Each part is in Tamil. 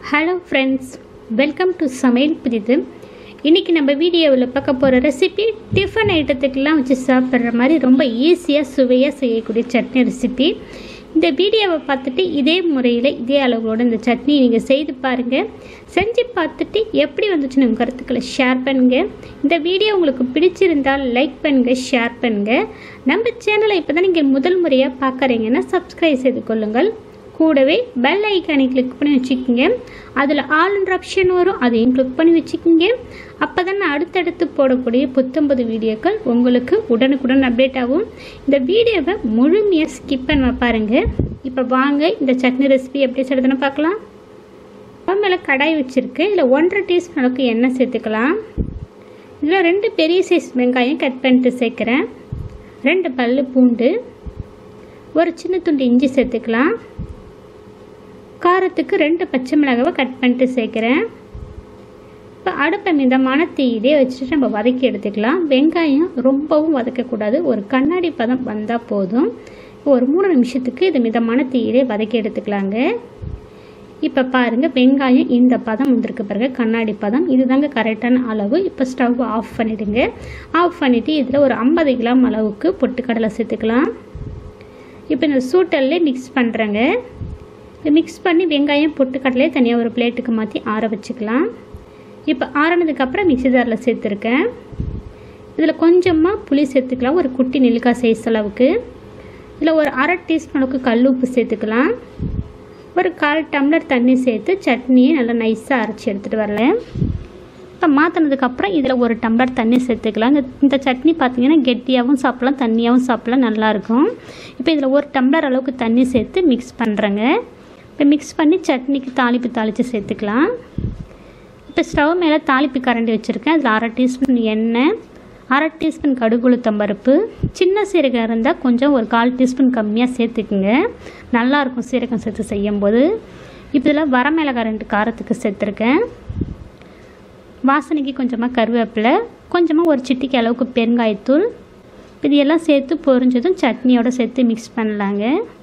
ஹலோ ஃப்ரெண்ட்ஸ், வெல்கம் டு சமையல் புதிது. இன்றைக்கி நம்ம வீடியோவில் பார்க்க போகிற ரெசிபி டிஃபன் ஐட்டத்துக்கெல்லாம் வச்சு சாப்பிட்ற மாதிரி ரொம்ப ஈஸியாக சுவையாக செய்யக்கூடிய சட்னி ரெசிபி. இந்த வீடியோவை பார்த்துட்டு இதே முறையில் இதே அளவோடு இந்த சட்னி நீங்கள் செய்து பாருங்கள். செஞ்சு பார்த்துட்டு எப்படி வந்துச்சுன்னு உங்கள் கருத்துக்களை ஷேர் பண்ணுங்கள். இந்த வீடியோ உங்களுக்கு பிடிச்சிருந்தால் லைக் பண்ணுங்கள், ஷேர் பண்ணுங்கள். நம்ம சேனலை இப்போ தான் நீங்கள் முதல் முறையாக பார்க்குறீங்கன்னா சப்ஸ்கிரைப் செய்து கொள்ளுங்கள். கூடவே பெல் ஐக்கானை கிளிக் பண்ணி வச்சுக்கோங்க. அதில் ஆல்ன்ற ஆப்ஷன் வரும், அதையும் கிளிக் பண்ணி வச்சுக்கோங்க. அப்போ தான் அடுத்தடுத்து போடக்கூடிய புத்தம்பது வீடியோக்கள் உங்களுக்கு உடனுக்குடன் அப்டேட் ஆகும். இந்த வீடியோவை முழுமையாக ஸ்கிப் பண்ண பாருங்கள். இப்போ வாங்க இந்த சட்னி ரெசிபி எப்படி செய்யறதுன்னு பார்க்கலாம். மேலே கடாய் வச்சுருக்கேன். இதில் 1.5 டீஸ்பூன் அளவுக்கு எண்ணெய் சேர்த்துக்கலாம். இதில் 2 பெரிய சைஸ் வெங்காயம் கட் பண்ணிட்டு சேர்க்குறேன். 2 பல்லு பூண்டு, ஒரு சின்ன துண்டு இஞ்சி சேர்த்துக்கலாம். காரத்துக்கு 2 பச்சை மிளகாவை கட் பண்ணிட்டு சேர்க்குறேன். இப்போ அடுப்பை மிதமான தீயிலே வச்சுட்டு நம்ம வதக்கி எடுத்துக்கலாம். வெங்காயம் ரொம்பவும் வதக்கக்கூடாது, ஒரு கண்ணாடி பதம் வந்தால் போதும். ஒரு 3 நிமிஷத்துக்கு இது மிதமான தீயிலே வதக்கி எடுத்துக்கலாங்க. இப்போ பாருங்கள், வெங்காயம் இந்த பதம் வந்திருக்கு பாருங்கள், கண்ணாடி பதம். இதுதாங்க கரெக்டான அளவு. இப்போ ஸ்டவ் ஆஃப் பண்ணிவிடுங்க. ஆஃப் பண்ணிவிட்டு இதில் ஒரு 50 கிராம் அளவுக்கு பொட்டுக்கடலை சேர்த்துக்கலாம். இப்போ இந்த சூட்டல்லே மிக்ஸ் பண்ணுறேங்க. மிக்ஸ் பண்ணி வெங்காயம் பொட்டுக்கடலையே தனியாக ஒரு பிளேட்டுக்கு மாற்றி ஆற வச்சுக்கலாம். இப்போ ஆறினதுக்கப்புறம் மிக்ஸி ஜாரில் சேர்த்துருக்கேன். இதில் கொஞ்சமாக புளி சேர்த்துக்கலாம், ஒரு குட்டி நெல்லிக்காய் சைஸ் அளவுக்கு. இதில் ஒரு 1/2 டீஸ்பூன் அளவுக்கு கல் உப்பு சேர்த்துக்கலாம். ஒரு 1/4 டம்ளர் தண்ணி சேர்த்து சட்னியை நல்லா நைஸாக அரைச்சி எடுத்துகிட்டு வரல. இப்போ மாற்றினதுக்கப்புறம் இதில் 1 டம்ளர் தண்ணி சேர்த்துக்கலாம். இந்த சட்னி பார்த்திங்கன்னா கெட்டியாகவும் சாப்பிட்லாம், தண்ணியாகவும் சாப்பிட்லாம், நல்லாயிருக்கும். இப்போ இதில் 1 டம்ளர் அளவுக்கு தண்ணி சேர்த்து மிக்ஸ் பண்ணுறேங்க. இப்போ மிக்ஸ் பண்ணி சட்னிக்கு தாளித்து சேர்த்துக்கலாம். இப்போ ஸ்டவ் மேலே தாளிப்பு கரண்டி வச்சுருக்கேன். அதில் 1/2 டீஸ்பூன் எண்ணெய், 1/2 டீஸ்பூன் கடுகு உளுத்தம் பருப்பு, சின்ன சீரகம் இருந்தால் கொஞ்சம் ஒரு 1/4 டீஸ்பூன் கம்மியாக சேர்த்துக்குங்க, நல்லாயிருக்கும் சீரகம் சேர்த்து செய்யும்போது. இப்போ இதில் வரமிளகாய் 2 காரத்துக்கு சேர்த்துருக்கேன். வாசனைக்கு கொஞ்சமாக கருவேப்பிலை, கொஞ்சமாக ஒரு சிட்டிக்கு அளவுக்கு பெருங்காயத்தூள். இது எல்லாம் சேர்த்து பொரிஞ்சதும் சட்னியோடு சேர்த்து மிக்ஸ் பண்ணலாங்க.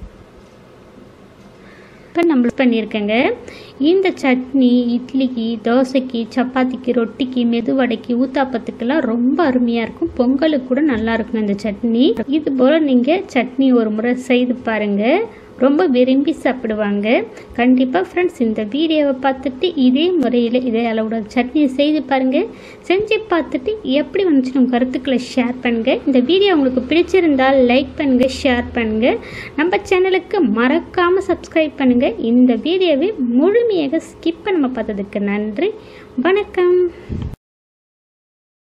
இப்போ நம்ம பண்ணியிருக்கேங்க. இந்த சட்னி இட்லிக்கு, தோசைக்கு, சப்பாத்திக்கு, ரொட்டிக்கு, மெதுவடைக்கு, ஊத்தாப்பத்துக்கெல்லாம் ரொம்ப அருமையாக இருக்கும். பொங்கலுக்கு கூட நல்லா இருக்கும் இந்த சட்னி. இது போல் நீங்கள் சட்னி ஒரு முறை செய்து பாருங்கள், ரொம்ப விரும்பி சாப்பிடுவாங்க. கண்டிப்பாக ஃப்ரெண்ட்ஸ், இந்த வீடியோவை பார்த்துட்டு இதே முறையில் இதே அளவோட சட்னியை செய்து பாருங்கள். செஞ்சு பார்த்துட்டு எப்படி வந்துச்சு உங்கள் கருத்துக்களை ஷேர் பண்ணுங்கள். இந்த வீடியோ உங்களுக்கு பிடிச்சிருந்தால் லைக் பண்ணுங்கள், ஷேர் பண்ணுங்கள். நம்ம சேனலுக்கு மறக்காமல் சப்ஸ்கிரைப் பண்ணுங்கள். இந்த வீடியோவை முழுமையாக ஸ்கிப் பண்ணாமல் பார்த்ததுக்கு நன்றி. வணக்கம்.